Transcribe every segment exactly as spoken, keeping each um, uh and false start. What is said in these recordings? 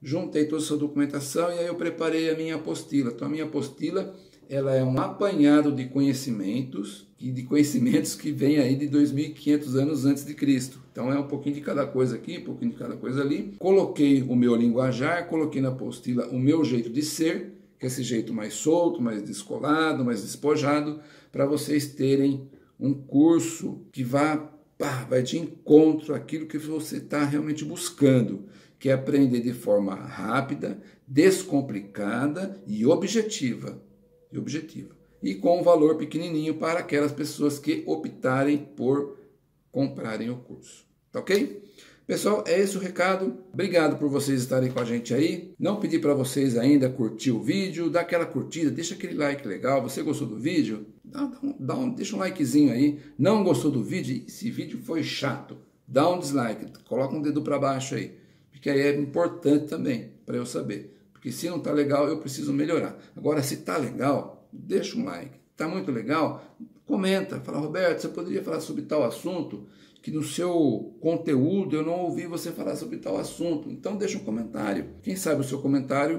juntei toda essa documentação e aí eu preparei a minha apostila. Então a minha apostila, ela é um apanhado de conhecimentos, e de conhecimentos que vem aí de dois mil e quinhentos anos antes de Cristo. Então é um pouquinho de cada coisa aqui, um pouquinho de cada coisa ali. Coloquei o meu linguajar, coloquei na apostila o meu jeito de ser, que é esse jeito mais solto, mais descolado, mais despojado, para vocês terem um curso que vá, pá, vai de encontro àquilo que você está realmente buscando, que é aprender de forma rápida, descomplicada e objetiva. E objetiva. E com um valor pequenininho para aquelas pessoas que optarem por comprarem o curso. Tá ok? Pessoal, é esse o recado. Obrigado por vocês estarem com a gente aí. Não pedi para vocês ainda curtir o vídeo, dá aquela curtida, deixa aquele like legal. Você gostou do vídeo? Dá, dá um, dá um, deixa um likezinho aí. Não gostou do vídeo? Esse vídeo foi chato. Dá um dislike, coloca um dedo para baixo aí. Porque aí é importante também para eu saber. Porque se não tá legal, eu preciso melhorar. Agora, se tá legal, deixa um like. Tá muito legal? Comenta. Fala, Roberto, você poderia falar sobre tal assunto? Que no seu conteúdo eu não ouvi você falar sobre tal assunto. Então deixa um comentário. Quem sabe o seu comentário,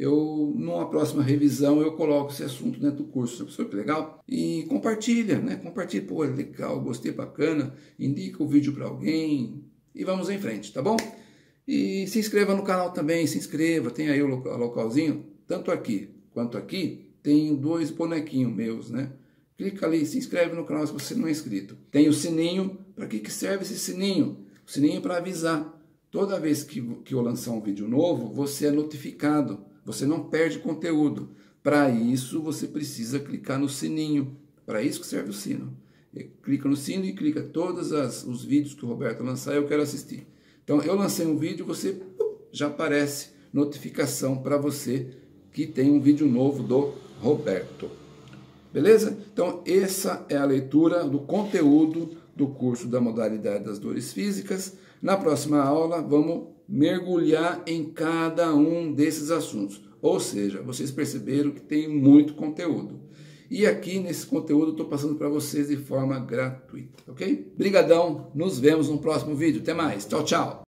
eu numa próxima revisão eu coloco esse assunto dentro do curso. Pessoal, que legal? E compartilha, né? Compartilha, pô, legal, gostei, bacana. Indica o vídeo para alguém e vamos em frente, tá bom? E se inscreva no canal também, se inscreva. Tem aí o localzinho, tanto aqui quanto aqui, tem dois bonequinhos meus, né? Clica ali, se inscreve no canal se você não é inscrito. Tem o sininho. Para que, que serve esse sininho? O sininho é para avisar. Toda vez que, que eu lançar um vídeo novo, você é notificado. Você não perde conteúdo. Para isso, você precisa clicar no sininho. Para isso que serve o sino. E clica no sino e clica todos as, os vídeos que o Roberto lançar, eu quero assistir. Então, eu lancei um vídeo, você já aparece notificação para você que tem um vídeo novo do Roberto. Beleza? Então, essa é a leitura do conteúdo do curso da modalidade das dores físicas. Na próxima aula, vamos mergulhar em cada um desses assuntos. Ou seja, vocês perceberam que tem muito conteúdo. E aqui, nesse conteúdo, eu estou passando para vocês de forma gratuita, ok? Brigadão, nos vemos no próximo vídeo. Até mais. Tchau, tchau.